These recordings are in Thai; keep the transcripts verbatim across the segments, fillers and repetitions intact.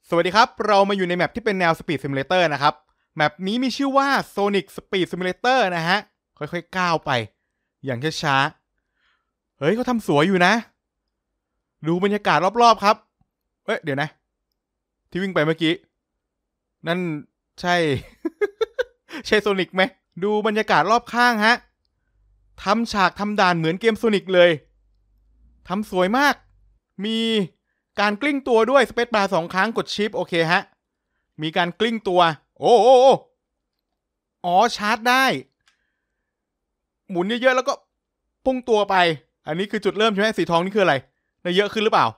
สวัสดีครับเรามาอยู่ในแมปที่เป็นแนว Speed Simulator นะครับแมปนี้มีชื่อว่า Sonic Speed Simulator นะฮะค่อยๆก้าวไปอย่างช้าๆเฮ้ยเขาทำสวยอยู่นะดูบรรยากาศรอบๆครับเอ้ยเดี๋ยวนะที่วิ่งไปเมื่อกี้นั่นใช่ ใช่โซนิกไหมดูบรรยากาศรอบข้างฮะทำฉากทำด่านเหมือนเกมโซนิกเลยทำสวยมากมีการกลิ้งตัวด้วยสเปซบาร์สองครั้งกดชิปโอเคฮะมีการกลิ้งตัวโอ้โอ้อ๋อชาร์จได้หมุนเยอะๆแล้วก็พุ่งตัวไปอันนี้คือจุดเริ่มใช่ไหมสีทองนี่คืออะไรได้เยอะขึ้นหรือเปล่า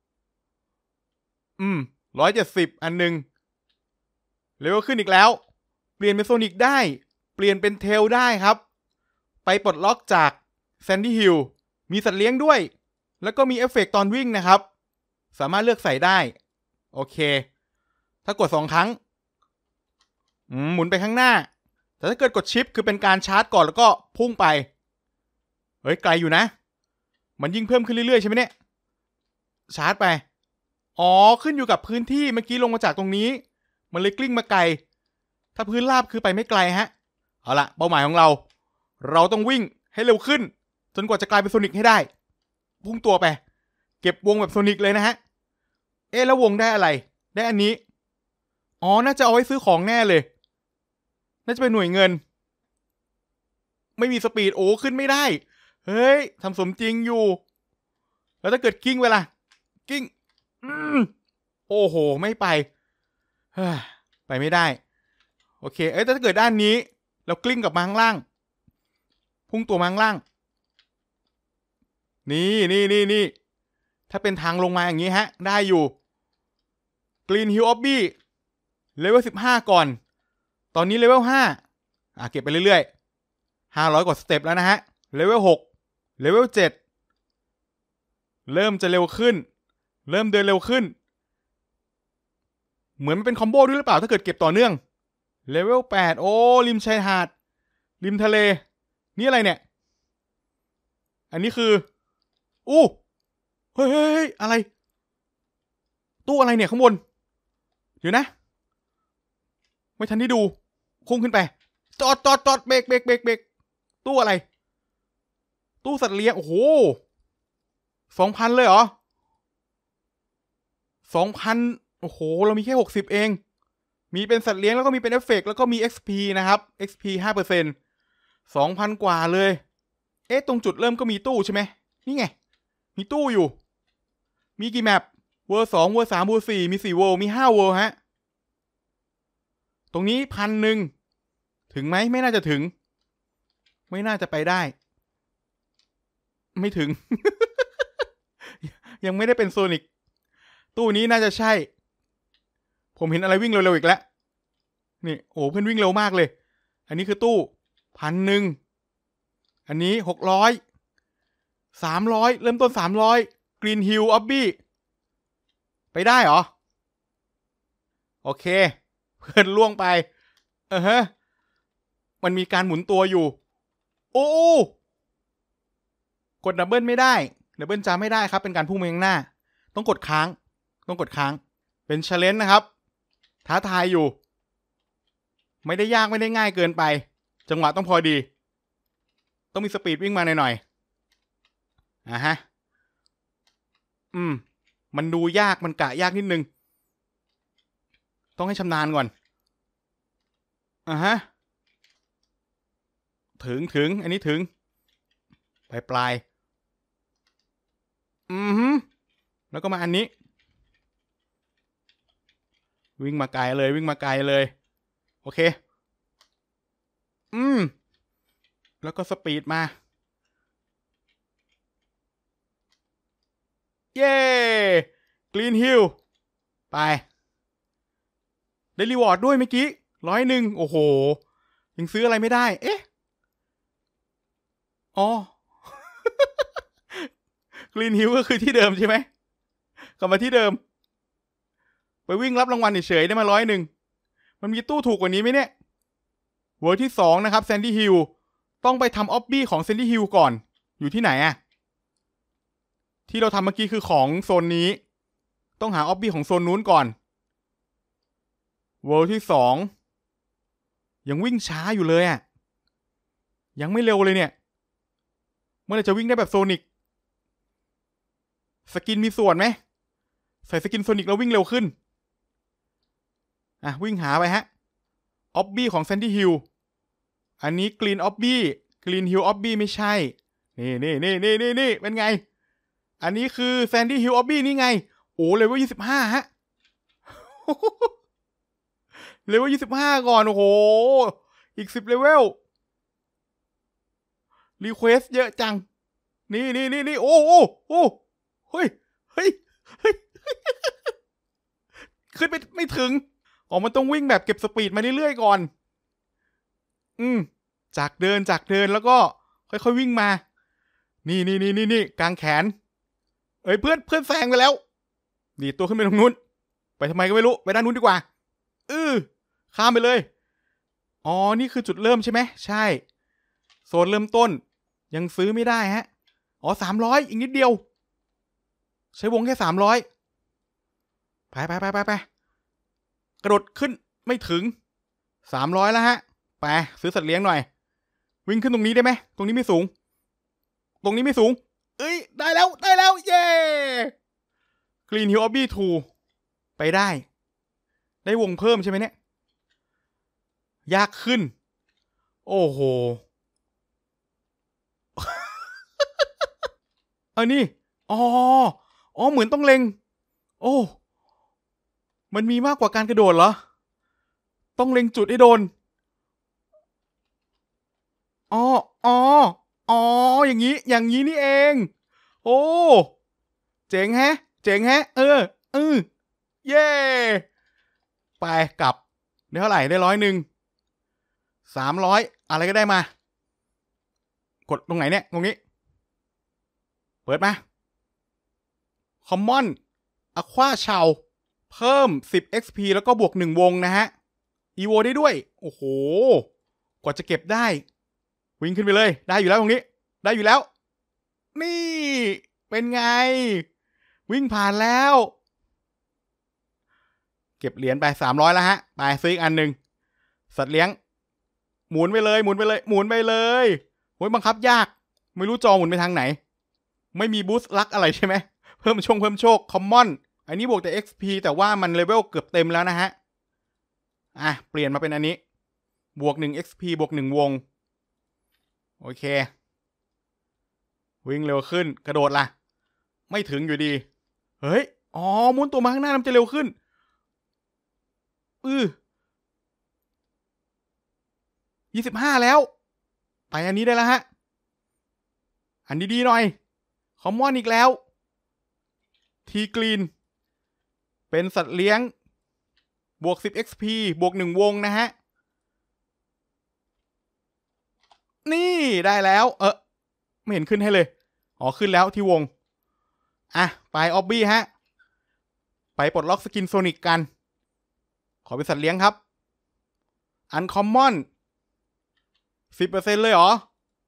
อืมร้อยเจ็ดสิบอันนึงเลเวลขึ้นอีกแล้วเปลี่ยนเป็นโซนิกได้เปลี่ยนเป็นเทลได้ครับไปปลดล็อกจากแซนดี้ฮิลมีสัตว์เลี้ยงด้วยแล้วก็มีเอฟเฟกต์ตอนวิ่งนะครับสามารถเลือกใส่ได้โอเคถ้ากดสองครั้งหมุนไปข้างหน้าแต่ถ้าเกิดกดชิปคือเป็นการชาร์จก่อนแล้วก็พุ่งไปเฮ้ยไกลอยู่นะมันยิ่งเพิ่มขึ้นเรื่อยๆใช่ไหมเนี่ยชาร์จไปอ๋อขึ้นอยู่กับพื้นที่เมื่อกี้ลงมาจากตรงนี้มันเลยกลิ้งมาไกลถ้าพื้นราบคือไปไม่ไกลฮะเอาละเป้าหมายของเราเราต้องวิ่งให้เร็วขึ้นจนกว่าจะกลายเป็นโซนิกให้ได้พุ่งตัวไปเก็บวงแบบโซนิกเลยนะฮะเอ๊ะแล้ววงได้อะไรได้อันนี้อ๋อน่าจะเอาไว้ซื้อของแน่เลยน่าจะเป็นหน่วยเงินไม่มีสปีดโอ้ขึ้นไม่ได้เฮ้ยทำสมจริงอยู่แล้วถ้าเกิดกิ้งเวลากิ้งอืมโอ้โหไม่ไปไปไม่ได้โอเคเอ้ยแต่ถ้าเกิดด้านนี้เรากลิ้งกับมาข้างล่างพุ่งตัวมาข้างล่างนี่นี่นี่นี่ถ้าเป็นทางลงมาอย่างนี้ฮะได้อยู่ Green Hill Obby เลเวลสิบห้าก่อนตอนนี้เลเวลห้าอ่ะเก็บไปเรื่อยๆห้าร้อยกว่าสเต็ปแล้วนะฮะเลเวลหกเลเวลเจ็ดเริ่มจะเร็วขึ้นเริ่มเดินเร็วขึ้นเหมือนมันเป็นคอมโบด้วยหรือเปล่าถ้าเกิดเก็บต่อเนื่องเลเวลแปดโอ้ริมชายหาดริมทะเลนี่อะไรเนี่ยอันนี้คืออู้เฮ้ยอะไรตู้อะไรเนี่ยข้างบนเดี๋ยวนะไม่ทันได้ดูพุ่งขึ้นไปจอดจอดจอดเบรกเบรกเบรกเบรกตู้อะไรตู้สัตว์เลี้ยงโอ้โหสองพันเลยเหรอสองพันโอ้โหเรามีแค่หกสิบเองมีเป็นสัตว์เลี้ยงแล้วก็มีเป็นเอฟเฟกต์แล้วก็มี เอ็กซ์ พี นะครับ เอ็กซ์ พี ห้าเปอร์เซ็นต์ สองพันกว่าเลยเอ๊ะตรงจุดเริ่มก็มีตู้ใช่ไหมนี่ไงมีตู้อยู่มีกี่แมปเวอร์สองเวอร์สามเวอร์สี่มีสี่เวอร์มีห้าเวอร์ฮะตรงนี้พันหนึ่งถึงไหมไม่น่าจะถึงไม่น่าจะไปได้ไม่ถึง ยังไม่ได้เป็นโซนิกตู้นี้น่าจะใช่ผมเห็นอะไรวิ่งเร็วๆอีกแล้วนี่โอ้เพื่อนวิ่งเร็วมากเลยอันนี้คือตู้พันหนึ่งอันนี้หกร้อยสามร้อยเริ่มต้นสามร้อย Green Hill Obby ไปได้เหรอโอเคเพื่อนล่วงไปเออฮะมันมีการหมุนตัวอยู่โอ้กดดับเบิลไม่ได้ดับเบิลจำไม่ได้ครับเป็นการพุ่งไปข้างหน้าต้องกดค้างต้องกดค้างเป็น challenge นะครับท้าทายอยู่ไม่ได้ยากไม่ได้ง่ายเกินไปจังหวะต้องพอดีต้องมีสปีดวิ่งมาหน่อยๆอ่ะฮะอืมมันดูยากมันกะยากนิดนึงต้องให้ชำนาญก่อนอ่ะฮะถึงถึงอันนี้ถึงปลายปลายอืมฮึแล้วก็มาอันนี้วิ่งมาไกลเลยวิ่งมาไกลเลยโอเคอืมแล้วก็สปีดมาเย้ Green Hill ไปได้รีวอร์ดด้วยเมื่อกี้ร้อยหนึ่งโอ้โหยังซื้ออะไรไม่ได้เอ๊ะอ๋อ Green Hill ก็คือที่เดิมใช่ไหมกลับมาที่เดิมไปวิ่งรับรางวัลเฉยๆได้มาร้อยหนึ่งมันมีตู้ถูกกว่านี้ไหมเนี่ยเวอร์ที่สองนะครับ Sandy Hill ต้องไปทำออบบี้ของ Sandy Hill ก่อนอยู่ที่ไหนอะที่เราทำเมื่อกี้คือของโซนนี้ต้องหาออบบี้ของโซนนู้นก่อนเวิลด์ที่สองยังวิ่งช้าอยู่เลยอ่ะยังไม่เร็วเลยเนี่ยเมื่อไหร่จะวิ่งได้แบบโซนิกสกินมีส่วนไหมใส่สกินโซนิกแล้ววิ่งเร็วขึ้นอ่ะวิ่งหาไปฮะออบบี้ของแซนดี้ฮิลอันนี้กรีนออบบี้กรีนฮิลออบบี้ไม่ใช่นี่นี่นี่นี่นี่นี่เป็นไงอันนี้คือแซนดี้ฮิลออบบี้นี่ไงโอ้เลเวลยี่สิบห้าฮะเลเวลยี่สิบห้าก่อนโอ้โหอีกสิบเลเวลรีเควสเยอะจังนี่นี่นี่นี่โอ้โอ้โอ้เฮ้ยเฮ้ยเฮ้ยขึ้นไปไม่ถึงอ๋อมันต้องวิ่งแบบเก็บสปีดมาเรื่อยๆก่อนอืมจากเดินจากเดินแล้วก็ค่อยๆวิ่งมานี่นี่นี่นี่นี่กางแขนเอ้ยเพื่อนเพื่อนแซงไปแล้วดีตัวขึ้นไปตรงนู้นไปทำไมก็ไม่รู้ไปด้านนู้นดีกว่าเออข้ามไปเลยอ๋อนี่คือจุดเริ่มใช่ไหมใช่โซนเริ่มต้นยังซื้อไม่ได้ฮะอ๋อสามร้อยอีกนิดเดียวใช้วงแค่สามร้อยไปไปไปไปไปกระโดดขึ้นไม่ถึงสามร้อยแล้วฮะไปซื้อสัตว์เลี้ยงหน่อยวิ่งขึ้นตรงนี้ได้ไหมตรงนี้ไม่สูงตรงนี้ไม่สูงเอ้ยได้แล้วได้แล้วเย้กรีนฮิลออบบี้ทูไปได้ได้วงเพิ่มใช่ไหมเนี่ยยากขึ้นโอ้โหอันนี้อ๋ออ๋อเหมือนต้องเล็งโอ้มันมีมากกว่าการกระโดดเหรอต้องเล็งจุดให้โดนอ๋ออ๋ออ๋ออย่างนี้อย่างนี้นี่เองโอ้เจ๋งแฮะเจ๋งแฮะเออเออเย่ไปกลับได้เท่าไหร่ได้ร้อยหนึ่งสามร้อยอะไรก็ได้มากดตรงไหนเนี่ยตรงนี้เปิดมาคอมมอนอะควาชาวเพิ่มสิบ เอ็กซ์ พี แล้วก็บวกหนึ่งวงนะฮะอีโวได้ด้วยโอ้โหกว่าจะเก็บได้วิ่งขึ้นไปเลยได้อยู่แล้วตรงนี้ได้อยู่แล้วนี่เป็นไงวิ่งผ่านแล้วเก็บเหรียญไปสามร้อยแล้วฮะไปซื้ออีกอันหนึ่งสัตว์เลี้ยงหมุนไปเลยหมุนไปเลยหมุนไปเลยโอ้ยบังคับยากไม่รู้จอหมุนไปทางไหนไม่มีบูสต์ลักอะไรใช่ไหมเพิ่มช่วงเพิ่มโชคคอมมอนอันนี้บวกแต่ เอ็กซ์ พี แต่ว่ามันเลเวลเกือบเต็มแล้วนะฮะอ่ะเปลี่ยนมาเป็นอันนี้บวกหนึ่ง เอ็กซ์ พี บวกหนึ่งวงโอเควิ่งเร็วขึ้นกระโดดล่ะไม่ถึงอยู่ดีเฮ้ยอ๋อหมุนตัวมาข้างหน้ามันจะเร็วขึ้นอือยี่สิบห้าแล้วไปอันนี้ได้แล้วฮะอันดีๆหน่อยคอมมอนอีกแล้วทีกรีนเป็นสัตว์เลี้ยงบวกสิบ เอ็กซ์ พี บวกหนึ่งวงนะฮะนี่ได้แล้วเออไม่เห็นขึ้นให้เลยอ๋อขึ้นแล้วที่วงอ่ะไปออบบี้ฮะไปปลดล็อกสกินโซนิกกันขอเป็นสัตว์เลี้ยงครับอันคอมมอน สิบเปอร์เซ็นต์ เลยเหรอ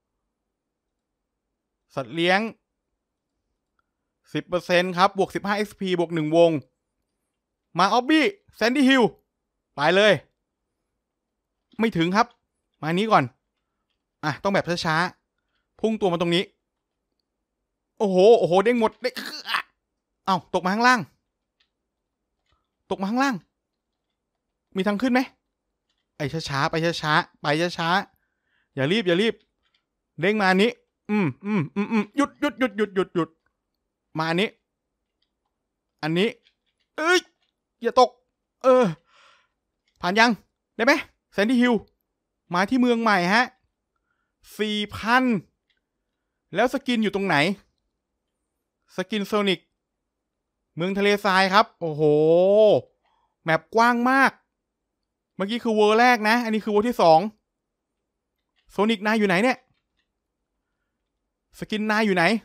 สัตว์เลี้ยง สิบเปอร์เซ็นต์ ครับบวกสิบห้า เอ็กซ์ พี บวกหนึ่งวงมาออบบี้แซนดี้ฮิลไปเลยไม่ถึงครับมานี้ก่อนอ่ะต้องแบบช้าๆพุ่งตัวมาตรงนี้โอ้โหโอ้โหเด้งหมดเด้งเอ้าตกมาข้างล่างตกมาข้างล่างมีทางขึ้นไหมไอ้ช้าๆไปช้าๆไปช้าๆอย่ารีบอย่ารีบเด้งมานี้อืมอืมอืมอืมหยุดหยุดหยุดหยุดหยุดหยุดมาอันนี้อันนี้เอ้ยอย่าตกเออผ่านยังได้ไหมแซนดี้ฮิลมาที่เมืองใหม่ฮะสี่พันแล้วสกินอยู่ตรงไหนสกินโซนิกเมืองทะเลทรายครับโอ้โหแมปกว้างมากเมื่อกี้คือเวอร์แรกนะอันนี้คือเวอร์ที่สองโซนิกนายอยู่ไหนเนี่ยสกินนายอยู่ไหน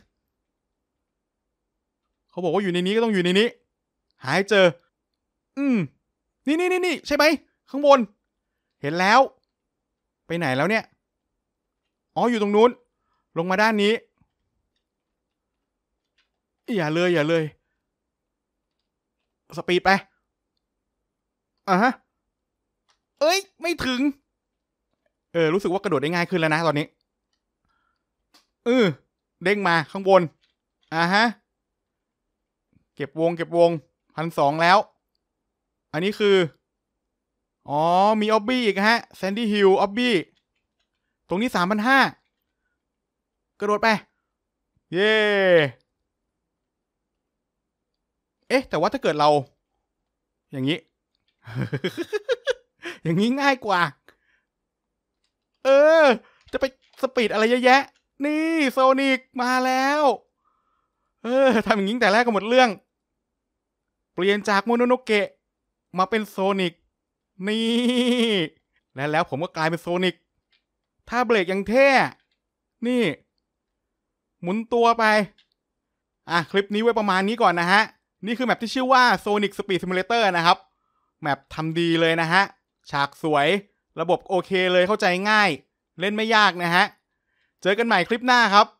เขาบอกว่าอยู่ในนี้ก็ต้องอยู่ในนี้หาให้เจออืมนี่นี่นี่นี่ใช่ไหมข้างบนเห็นแล้วไปไหนแล้วเนี่ยอ๋ออยู่ตรงนู้นลงมาด้านนี้อย่าเลยอย่าเลยสปีดไปอ่ะฮะเอ้ยไม่ถึงเออรู้สึกว่ากระโดดได้ง่ายขึ้นแล้วนะตอนนี้เออเด้งมาข้างบนอ่าฮะเก็บวงเก็บวงพันสองแล้วอันนี้คืออ๋อมีออบบี้อีกฮะแซนดี้ฮิลออบบี้ตรงนี้สามพันห้ากระโดดไปเย้เอ๊ะแต่ว่าถ้าเกิดเราอย่างนี้ อย่างนี้ง่ายกว่าเออจะไปสปีดอะไรเยอะแยะนี่โซนิกมาแล้วเออทำอย่างนี้แต่แรกก็หมดเรื่องเปลี่ยนจากโมโนโนเกะมาเป็นโซนิกนี่และแล้วผมก็กลายเป็นโซนิกถ้าเบรกยังเท่นี่หมุนตัวไปอ่ะคลิปนี้ไว้ประมาณนี้ก่อนนะฮะนี่คือแมปที่ชื่อว่า Sonic Speed Simulator นะครับแมปทำดีเลยนะฮะฉากสวยระบบโอเคเลยเข้าใจง่ายเล่นไม่ยากนะฮะเจอกันใหม่คลิปหน้าครับ